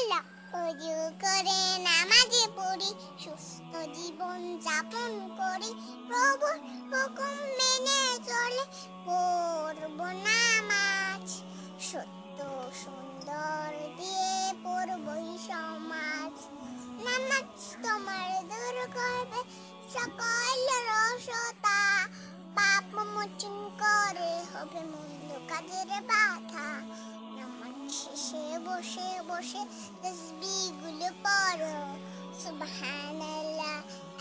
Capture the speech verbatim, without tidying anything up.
আল্লাহ ওযু করে নামাজে পড়ি সুস্থ জীবন যাপন করি প্রভুর হুকুম মেনে চলে পড়ব নামাজ সত্য সুন্দর দিয়ে পড়বই সমাজ নামাজ তোমার দূর করবে সকল রসতা পাপ মোচন করে হবে মন্দ কাজের বাধা নামাজ শেষে বসে বসে তাসবিহগুলো পড়ো সুবহানাল্লাহ